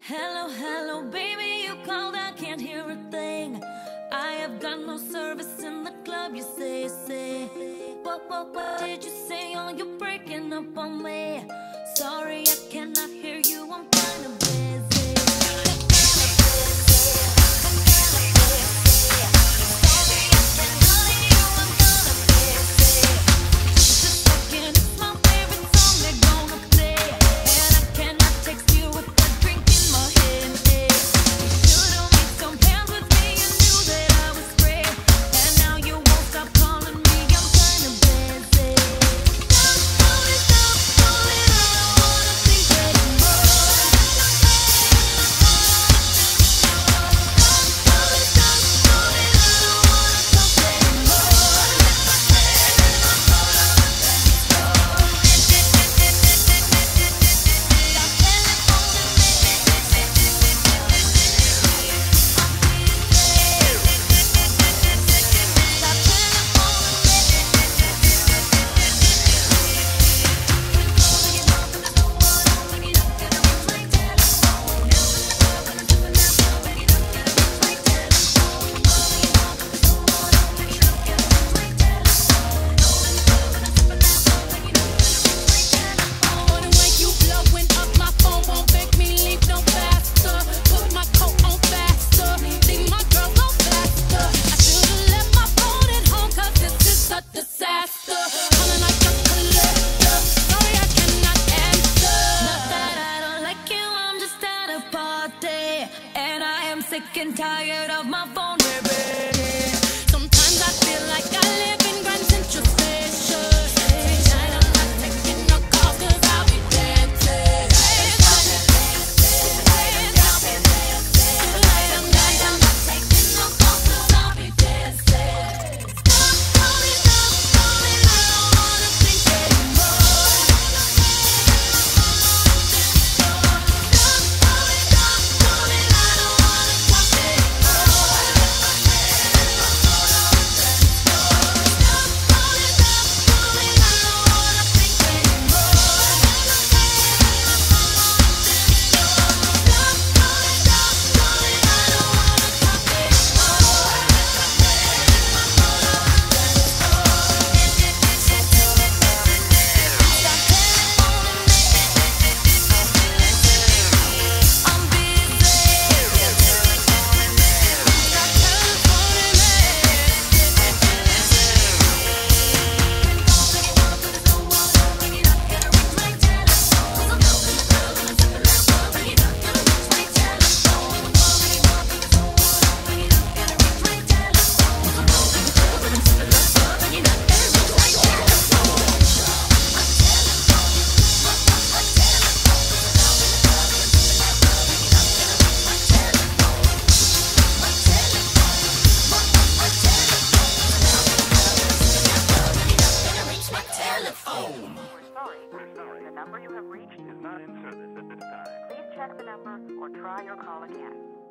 Hello, hello, baby, you called, I can't hear a thing. I have got no service in the club, you say. What did you say? Oh, you're breaking up on me. Sorry, I cannot hear you, I'm kinda busy. Sick and tired of my phone, baby. Sometimes I feel like I live in Grand Central Station. Tonight I'm not taking no calls 'cause I'll be dancing. Tonight I'm not taking no calls 'cause I'll be dancing. Stop calling, I don't wanna think anymore. Stop calling, I don't wanna talk anymore. The number you have reached is not in service at this time. Please check the number or try your call again.